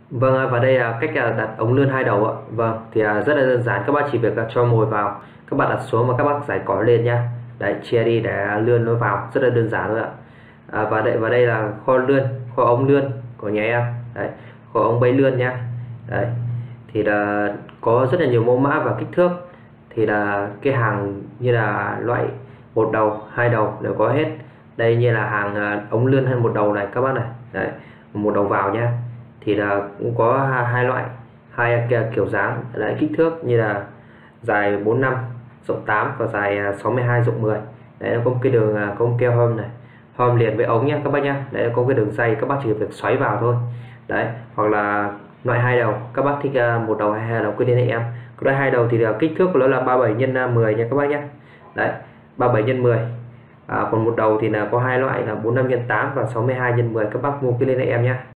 Vâng ạ, và đây là cách đặt ống lươn hai đầu ạ. Vâng, thì rất là đơn giản, các bác chỉ việc cho mồi vào, các bạn đặt xuống và các bác giải cỏi lên nhá. Đấy, chia đi để lươn nó vào, rất là đơn giản thôi ạ. Và đây là kho lươn, kho ống lươn của nhà em. Đấy, kho ống bấy lươn nhá. Đấy, thì là có rất là nhiều mẫu mã và kích thước. Thì là cái hàng như là loại một đầu, hai đầu đều có hết. Đây như là hàng ống lươn hay một đầu này các bác này. Đấy, một đầu vào nhá. Thì là cũng có hai loại, hai kiểu dáng lại kích thước như là dài 45 rộng 8 và dài 62 rộng 10. Đấy, nó có một cái đường có một keo hôm này, hôm liền với ống nhé các bác nhá. Đấy, có cái đường dây, các bác chỉ việc xoáy vào thôi. Đấy, hoặc là loại hai đầu, các bác thích một đầu hay hai đầu cứ liên hệ em. Cái loại hai đầu thì là kích thước của nó là 37 x 10 nha các bác nhé. Đấy, 37 x 10. Còn một đầu thì là có hai loại là 45 x 8 và 62 x 10, các bác mua cái liên hệ em nhé.